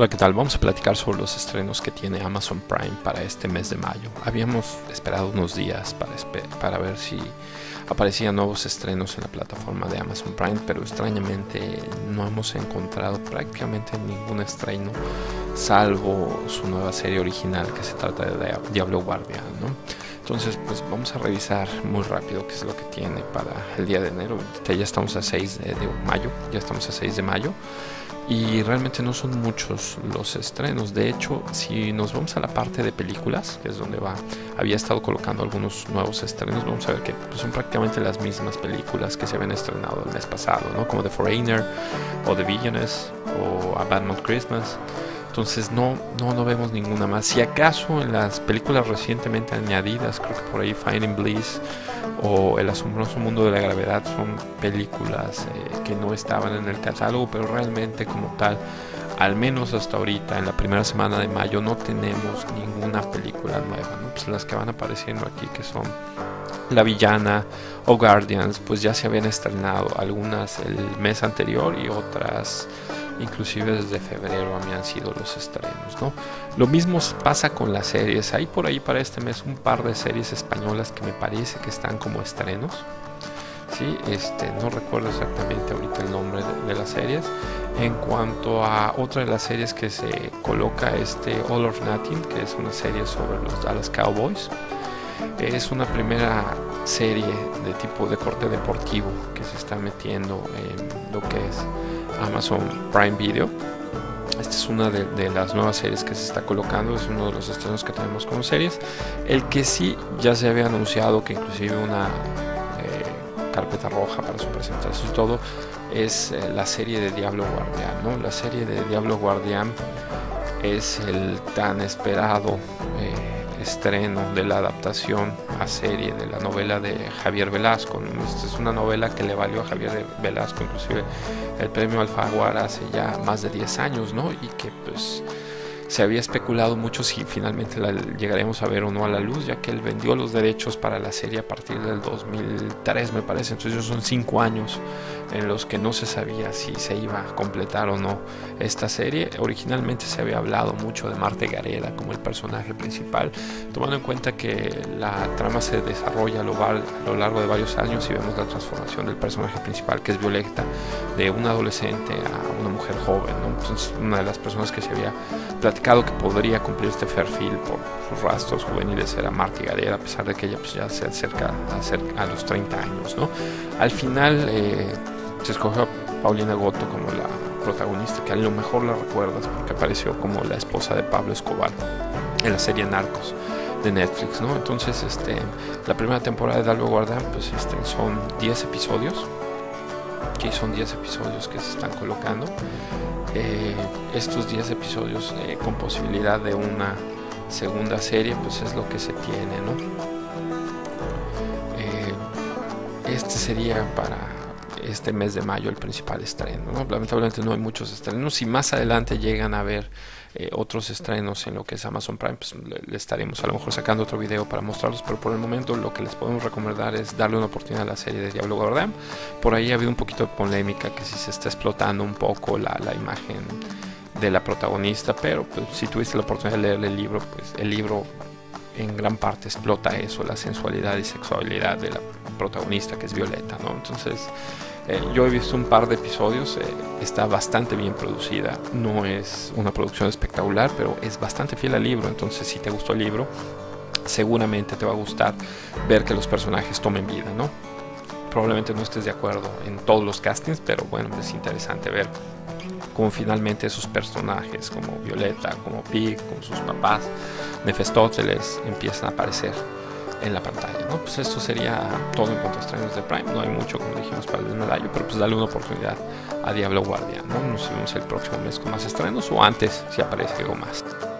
Hola, ¿qué tal? Vamos a platicar sobre los estrenos que tiene Amazon Prime para este mes de mayo. Habíamos esperado unos días para ver si aparecían nuevos estrenos en la plataforma de Amazon Prime, pero extrañamente no hemos encontrado prácticamente ningún estreno, salvo su nueva serie original que se trata de Diablo Guardián, ¿no? Entonces, pues vamos a revisar muy rápido qué es lo que tiene para el día de enero. Ya estamos a 6 de mayo, y realmente no son muchos los estrenos. De hecho, si nos vamos a la parte de películas, que es donde había estado colocando algunos nuevos estrenos, vamos a ver que pues, son prácticamente las mismas películas que se habían estrenado el mes pasado, ¿no? Como The Foreigner o The Villainess o A Bad Mood Christmas. Entonces no vemos ninguna más. Si acaso en las películas recientemente añadidas, creo que por ahí Finding Bliss o El asombroso mundo de la gravedad son películas que no estaban en el catálogo, pero realmente como tal, al menos hasta ahorita, en la primera semana de mayo, no tenemos ninguna película nueva, ¿no? Pues las que van apareciendo aquí, que son La Villana o Guardians, pues ya se habían estrenado, algunas el mes anterior y otras inclusive desde febrero habían sido los estrenos, ¿no? Lo mismo pasa con las series. Hay por ahí para este mes un par de series españolas que me parece que están como estrenos, ¿sí? No recuerdo exactamente ahorita el nombre de las series. En cuanto a otra de las series que se coloca, All or Nothing, que es una serie sobre los Dallas Cowboys. Es una primera serie de tipo de corte deportivo que se está metiendo en lo que es Amazon Prime Video. Esta es una de las nuevas series que se está colocando, es uno de los estrenos que tenemos como series. El que sí ya se había anunciado que inclusive una carpeta roja para su presentación y todo, es la serie de Diablo Guardián, ¿no? La serie de Diablo Guardián es el tan esperado estreno de la adaptación a serie de la novela de Javier Velasco. Esta es una novela que le valió a Javier Velasco inclusive el premio Alfaguara hace ya más de 10 años, ¿no? Y que pues se había especulado mucho si finalmente la llegaremos a ver o no a la luz, ya que él vendió los derechos para la serie a partir del 2003, me parece. Entonces son 5 años en los que no se sabía si se iba a completar o no esta serie. Originalmente se había hablado mucho de Marta Gareda como el personaje principal, tomando en cuenta que la trama se desarrolla a lo largo de varios años y vemos la transformación del personaje principal, que es Violeta, de una adolescente a una mujer joven, ¿no? Entonces, una de las personas que se había platicado que podría cumplir este perfil por sus rastros juveniles era Marta Gareda, a pesar de que ella pues, ya se acerca a los 30 años, ¿no? Al final se escogió a Paulina Goto como la protagonista, que a lo mejor la recuerdas porque apareció como la esposa de Pablo Escobar en la serie Narcos de Netflix, ¿no? Entonces la primera temporada de Diablo Guardián pues son 10 episodios, que son 10 episodios que se están colocando. Estos 10 episodios con posibilidad de una segunda serie pues es lo que se tiene, ¿no? Sería para este mes de mayo el principal estreno, ¿no? Lamentablemente no hay muchos estrenos. Si más adelante llegan a ver otros estrenos en lo que es Amazon Prime, pues le estaremos a lo mejor sacando otro video para mostrarlos, pero por el momento lo que les podemos recomendar es darle una oportunidad a la serie de Diablo Guardián. Por ahí ha habido un poquito de polémica, que si se está explotando un poco la imagen de la protagonista, pero pues, si tuviste la oportunidad de leer el libro, pues el libro en gran parte explota eso, la sensualidad y sexualidad de la protagonista, que es Violeta, ¿no? Entonces yo he visto un par de episodios, está bastante bien producida, no es una producción espectacular, pero es bastante fiel al libro. Entonces si te gustó el libro, seguramente te va a gustar ver que los personajes tomen vida, ¿no? Probablemente no estés de acuerdo en todos los castings, pero bueno, es interesante ver cómo finalmente esos personajes como Violeta, como Pig, como sus papás, Mefistófeles, empiezan a aparecer en la pantalla, ¿no? Pues esto sería todo en cuanto a estrenos de Prime. No hay mucho, como dijimos, para el mes de mayo, pero pues dale una oportunidad a Diablo Guardián, ¿no? Nos vemos el próximo mes con más estrenos, o antes si aparece algo más.